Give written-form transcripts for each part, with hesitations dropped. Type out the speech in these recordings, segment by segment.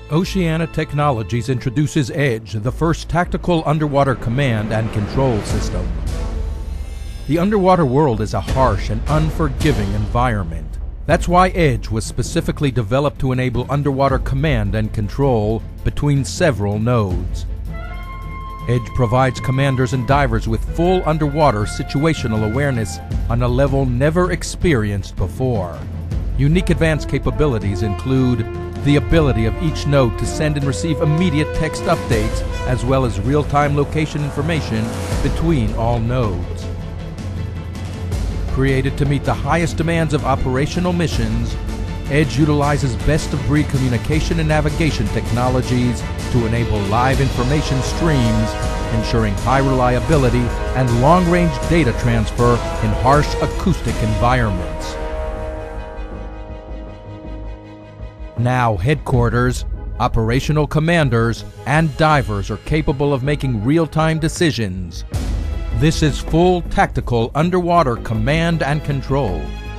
Oceana Technologies introduces EDGE, the first tactical underwater command and control system. The underwater world is a harsh and unforgiving environment. That's why EDGE was specifically developed to enable underwater command and control between several nodes. EDGE provides commanders and divers with full underwater situational awareness on a level never experienced before. Unique advanced capabilities include the ability of each node to send and receive immediate text updates, as well as real-time location information between all nodes. Created to meet the highest demands of operational missions, EDGE utilizes best-of-breed communication and navigation technologies to enable live information streams, ensuring high reliability and long-range data transfer in harsh acoustic environments. Now headquarters, operational commanders, and divers are capable of making real-time decisions. This is full tactical underwater command and control.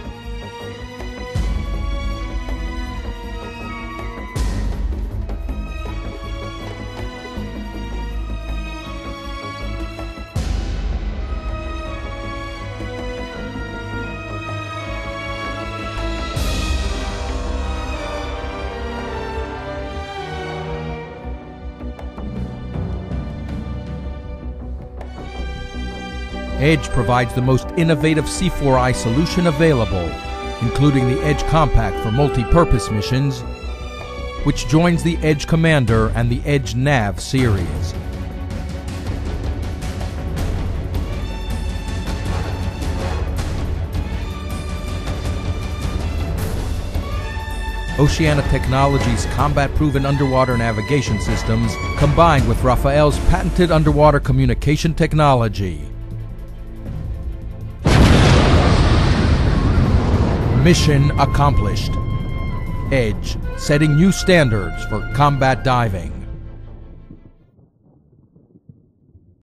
EDGE provides the most innovative C4I solution available, including the EDGE Compact for multi-purpose missions, which joins the EDGE Commander and the EDGE Nav series. Oceana Technologies' combat-proven underwater navigation systems combined with Rafael's patented underwater communication technology. Mission accomplished. EDGE, setting new standards for combat diving.